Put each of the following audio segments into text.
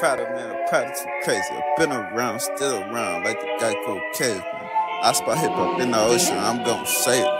Prada, man, a Prada too crazy. I've been around, still around, like the Geico caveman. I spot hip hop in the ocean, I'm gon' say it.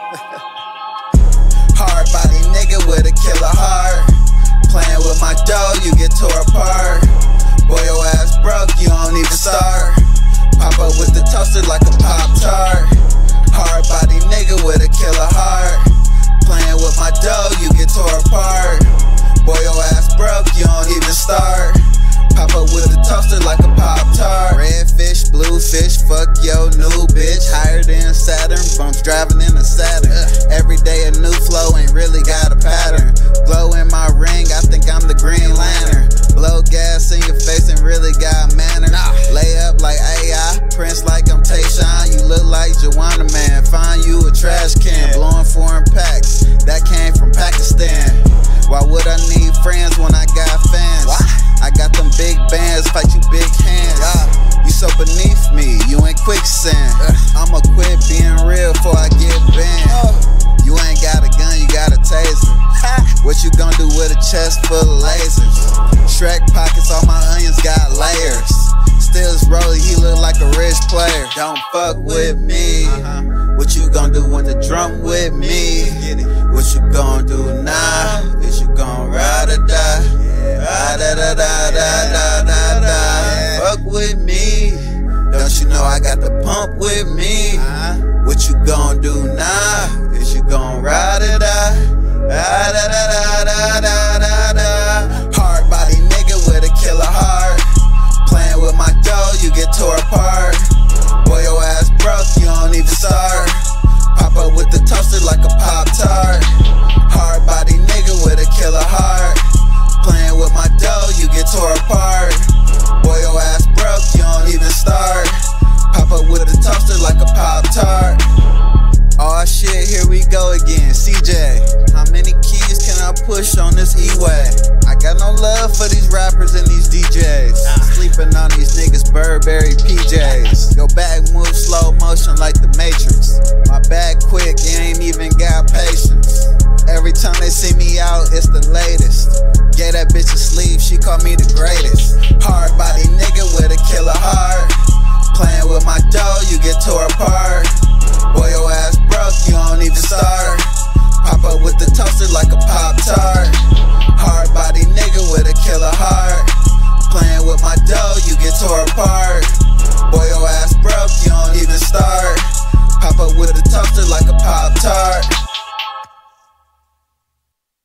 Hard body nigga with a killer heart. Playing with my dough, you get tore apart. Boy, your ass broke, you don't even start. Pop up with the toaster like a Pop-Tart. Hard body nigga with a killer heart. Playing with my dough, you get tore apart. Boy, your ass broke, you don't even start. Pop up with a toaster like a Pop-Tart. Red fish, blue fish, fuck yo new bitch. Higher than Saturn, bumps driving in a Saturn. Every day a new flow, ain't really got a pattern. Glow in my ring, I think I'm the Green Lantern. Blow gas in your face and really got manners. Lay up like AI, Prince like I'm Tayshaun. You look like Joanna, man, find you a trash can. Blowing foreign packs, that came from Pakistan. Why would I need friends when I got fans? I got them big bands, fight you big hands. You so beneath me, you ain't quicksand. I'ma quit being real before I get banned. You ain't got a gun, you got a taser. What you gon' do with a chest full of lasers? Shrek pockets, all my onions got layers. Stills Rolly, he look like a rich player. Don't fuck with me. What you gon' do when the drum with me? What you gon' do now? Is you gon' ride or die? Ride da da da da da da. Fuck with me. Don't you know I got the pump with me? What you gon' do now? Is you gon' ride or die? Ride da da da da da da. Hard body nigga with a killer heart. Playing with my dough, you get tore apart. Boy, your ass broke, you don't even start. Pop up with the toaster like a Pop-Tart. Hard body nigga with a killer heart. Playing with my dough, you get tore apart. Boy, your ass broke, you don't even start. Pop up with a toaster like a Pop-Tart. Oh shit, here we go again. CJ, how many keys can I push on this E-Way? I got no love for these rappers and these DJs. Sleeping on these niggas Burberry PJs. Your back moves slow motion like the Matrix. My back quick, you ain't even got patience. Every time they see me out, it's the latest. Gave that bitch a sleeve, she called me the greatest. Hard body nigga with a killer heart. Playing with my dough, you get tore